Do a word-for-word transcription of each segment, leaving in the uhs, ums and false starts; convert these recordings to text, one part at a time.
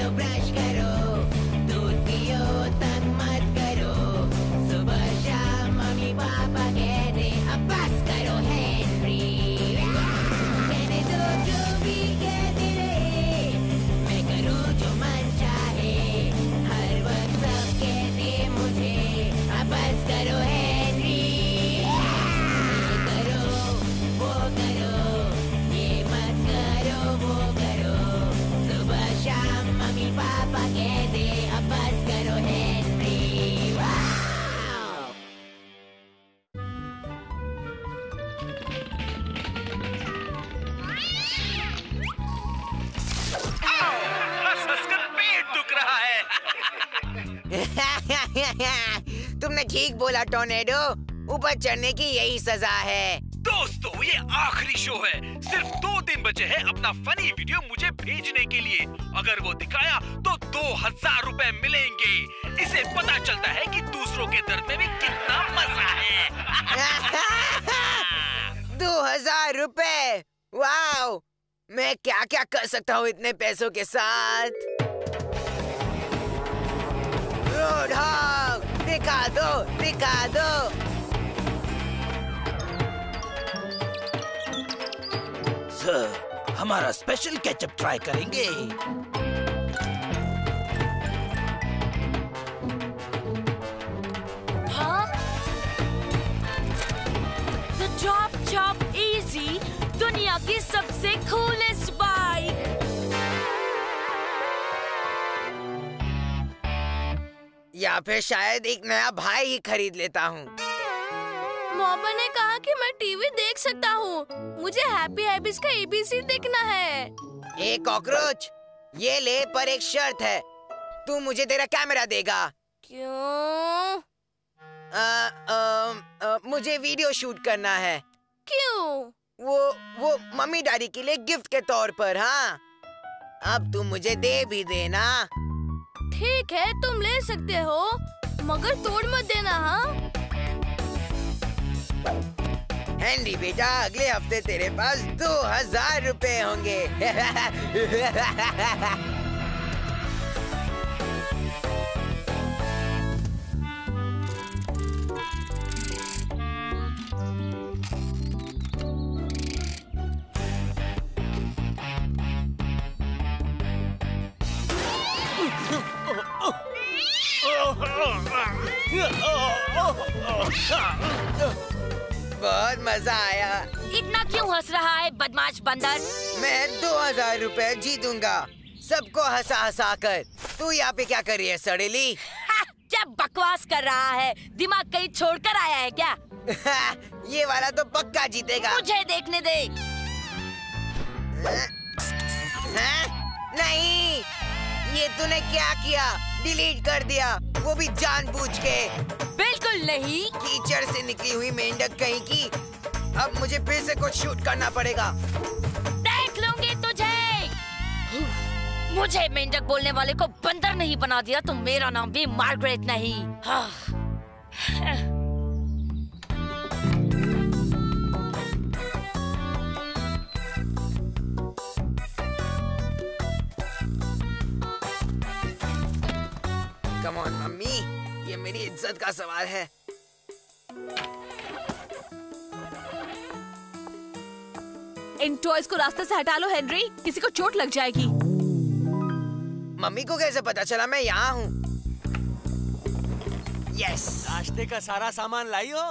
लो brush करो, दूध पियो तंग मत करो, सुबह शाम मम्मी पापा कहते अब बस करो हेनरी, कहने दो जो भी कहते रहे, मैं करूँ जो मन चाहे, हर वक्त सब कहते मुझे अब बस करो हेनरी, ये करो वो करो, ये मत करो वो करो, सुबह शाम मम्मी पापा कहते अब बस करो हेनरी। वाव! हंस हंस कर पेट दुख रहा है। तुमने ठीक बोला टोर्नेडो, ऊपर चढ़ने की यही सजा है। दोस्तों ये आखिरी शो है, सिर्फ दो दिन बचे हैं अपना फनी वीडियो मुझे भेजने के लिए। अगर वो दिखाया तो दो हजार रुपए मिलेंगे। इसे पता चलता है कि दूसरों के दर्द में भी कितना मजा है। दो हजार रुपए, वाओ! मैं क्या क्या कर सकता हूँ इतने पैसों के साथ। रोड हॉग, दिखा दो, दिखा दो। सर, हमारा स्पेशल केचप ट्राई करेंगे। हाँ? The Drop Chop Easy, दुनिया की सबसे कूलेस्ट बाइक। या फिर शायद एक नया भाई ही खरीद लेता हूँ। मॉमा ने कहा कि मैं टीवी देख सकता हूँ। मुझे हैप्पी हैबिट्स का एबीसी देखना है। ए कॉकरोच, ये ले पर एक शर्त है। तू मुझे तेरा कैमरा देगा। क्यों? आ, आ, आ, मुझे वीडियो शूट करना है। क्यों? वो वो मम्मी डैडी के लिए गिफ्ट के तौर पर। हाँ, अब तुम मुझे दे भी देना। ठीक है, तुम ले सकते हो, मगर तोड़ मत देना। हाँ? हैंडी बेटा, अगले हफ्ते तेरे पास दो हजार रुपए होंगे। बहुत मजा आया। इतना क्यों हंस रहा है बदमाश बंदर? मैं दो हजार रुपए जीतूंगा, सबको हंसा हंसा कर। तू यहाँ पे क्या कर रही है सड़ेली? हा, क्या बकवास कर रहा है? दिमाग कहीं छोड़कर आया है क्या? ये वाला तो पक्का जीतेगा। मुझे देखने दे। हाँ? नहीं, ये तूने क्या किया? डिलीट कर दिया, वो भी जानबूझ के। बिल्कुल नहीं। कीचड़ से निकली हुई मेंढक कहीं की। अब मुझे फिर से कुछ शूट करना पड़ेगा। देख लूंगी तुझे। मुझे मेंढक बोलने वाले को बंदर नहीं बना दिया तो मेरा नाम भी मार्गरेट नहीं। हाँ। कम ऑन मम्मी, ये मेरी इज्जत का सवाल है। इन टॉयज को रास्ते से हटा लो हेनरी, किसी को चोट लग जाएगी। मम्मी को कैसे पता चला मैं यहाँ हूँ? यस। नाश्ते का सारा सामान लाई हो?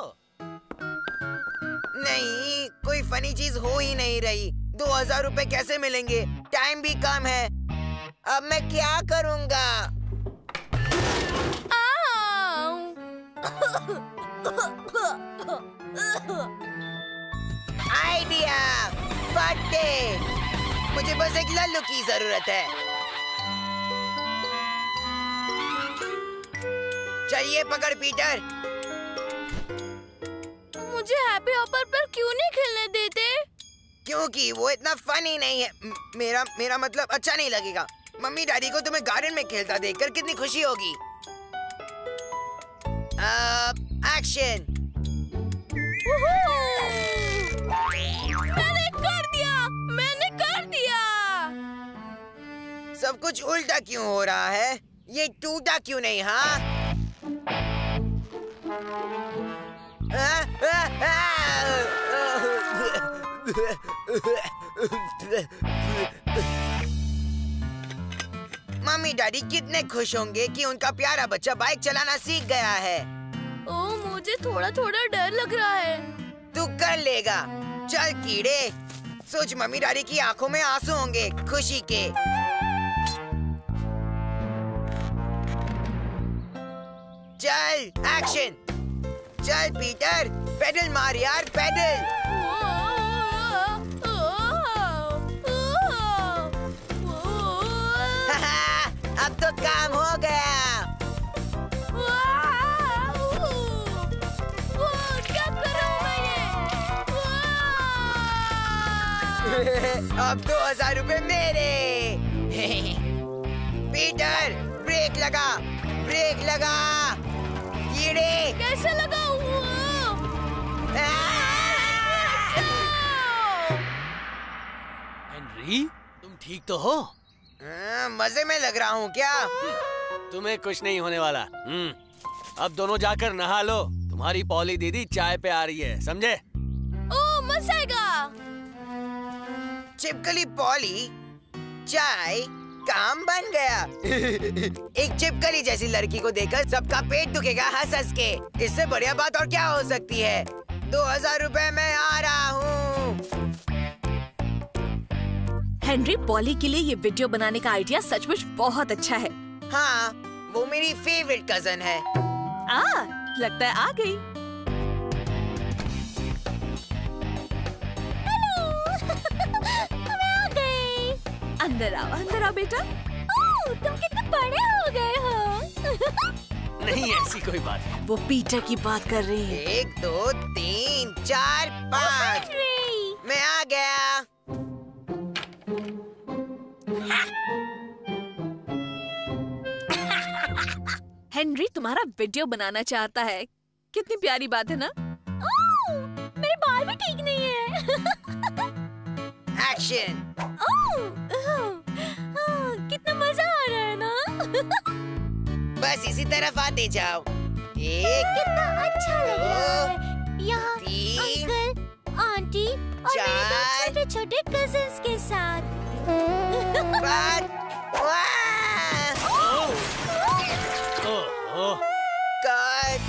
नहीं, कोई फनी चीज हो ही नहीं रही। दो हजार रुपए कैसे मिलेंगे? टाइम भी कम है। अब मैं क्या करूँगा? आइडिया, फटे। मुझे बस एक लल्लू की जरूरत है। चलिए पकड़ पीटर। मुझे हैप्पी हॉपर पर क्यों नहीं खेलने देते? क्योंकि वो इतना फनी नहीं है। म- मेरा मेरा मतलब अच्छा नहीं लगेगा। मम्मी डैडी को तुम्हें गार्डन में खेलता देखकर कितनी खुशी होगी। एक्शन। मैंने कर दिया, मैंने कर दिया। सब कुछ उल्टा क्यों हो रहा है? ये टूटा क्यों नहीं? हाँ आ, आ, आ, मम्मी डैडी कितने खुश होंगे कि उनका प्यारा बच्चा बाइक चलाना सीख गया है। ओह, मुझे थोड़ा थोड़ा डर लग रहा है। तू कर लेगा। चल कीड़े, सोच मम्मी डैडी की आंखों में आंसू होंगे खुशी के। चल एक्शन। चल पीटर, पेडल मार यार, पेडल। अब तो काम हो गया। क्या कर रहा हूँ मैं ये? अब दो हजार रुपए मेरे। पीटर, ब्रेक लगा, ब्रेक लगा। कीड़े कैसे लगाऊं? हेनरी, तुम ठीक तो हो? आ, मजे में लग रहा हूँ क्या? तुम्हें कुछ नहीं होने वाला। हम्म, अब दोनों जाकर नहा लो। तुम्हारी पॉली दीदी चाय पे आ रही है, समझे? ओह, मजा आएगा। चिपकली पॉली, चाय, काम बन गया। एक चिपकली जैसी लड़की को देखकर सबका पेट दुखेगा हंस हंस के। इससे बढ़िया बात और क्या हो सकती है? दो हजार रुपए मैं आ रहा हूँ। हेनरी, पॉली के लिए ये वीडियो बनाने का आइडिया सचमुच बहुत अच्छा है। हाँ, वो मेरी फेवरेट कजन है। आ, लगता है आ गई। मैं आ गई। अंदर आओ, अंदर आओ बेटा। ओह, तुम कितने बड़े हो गए हो। नहीं, ऐसी कोई बात नहीं। वो पीटर की बात कर रही है। एक दो तीन चार पाँच, मैं आ गया। हेनरी तुम्हारा वीडियो बनाना चाहता है। कितनी प्यारी बात है ना? ओह, मेरे बाल भी ठीक नहीं है। एक्शन। ओह, ओह, कितना मजा आ रहा है ना? बस इसी तरफ आते जाओ। एक, कितना अच्छा लग रहा है यहाँ तीन, अंकल, आंटी और मेरे दो चार, छोटे छोटे कजिन्स के साथ। पाँच, वाह! ओह, कट।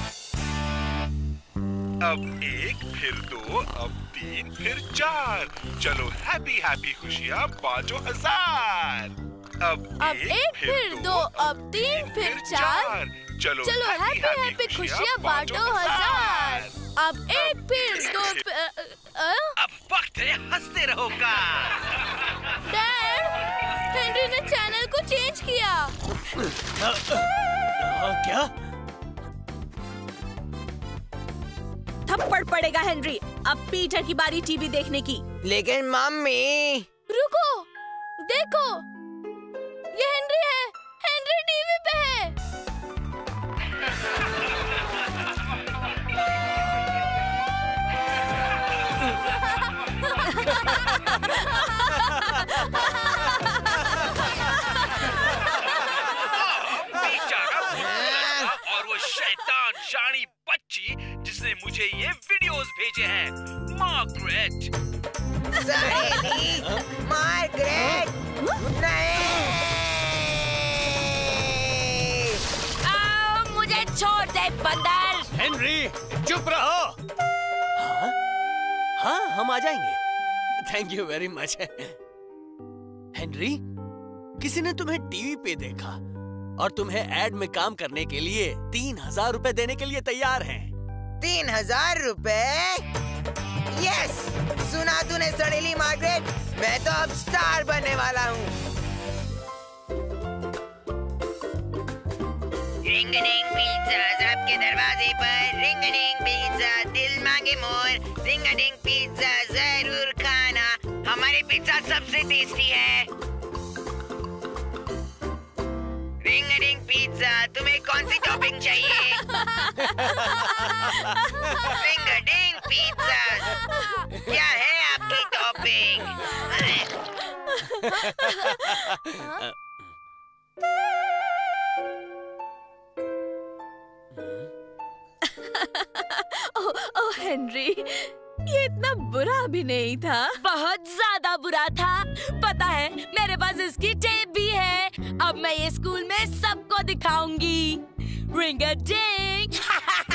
अब एक, फिर दो, अब तीन, फिर चार। चलो हैप्पी हैप्पी खुशियाँ बांटो हजार। अब, अब एक, फिर दो, अब तीन, फिर चार। चलो चलो हैप्पी हैप्पी खुशियाँ बांटो हजार। अब एक, फिर दो, फिर, अ, अ, अब वक्त है हंसते रहो का। डैड, हेनरी ने चैनल को चेंज किया। हाँ, क्या? थप्पड़ पड़ेगा हेनरी। अब पीटर की बारी टीवी देखने की। लेकिन मम्मी। रुको, देखो, ये हेनरी है। हेनरी टीवी पे है। बेचारा भूत और वो शैतान शानी बच्ची जिसने मुझे ये वीडियोस भेजे हैं, मार्गरेट। सहेली, मार्गरेट, नहीं। आओ, मुझे छोड़ दे बंदर। हेनरी, चुप रहो। हाँ, हाँ, हम आ जाएंगे। Thank you very much. Henry, किसी ने तुम्हें टीवी पे देखा और तुम्हें एड में काम करने के लिए तीन हजार रुपए देने के लिए तैयार हैं। तीन हजार रुपए? यस, सुना तूने सड़ेली मार्गरेट, मैं तो अब स्टार बनने वाला हूँ। रिंग डिंग पिज्जा सबके दरवाजे पर, रिंग डिंग पिज्जा दिल मांगे मोर, रिंग डिंग पिज्जा जरूर खाना, हमारे पिज्जा सबसे टेस्टी है। रिंग डिंग पिज्जा, तुम्हें कौन सी टॉपिंग चाहिए? रिंग डिंग पिज्जा, क्या है आपकी टॉपिंग? ओह ओह हेनरी, ये इतना बुरा भी नहीं था। बहुत ज्यादा बुरा था। पता है मेरे पास इसकी टेप भी है। अब मैं ये स्कूल में सबको दिखाऊंगी। Ring a ding.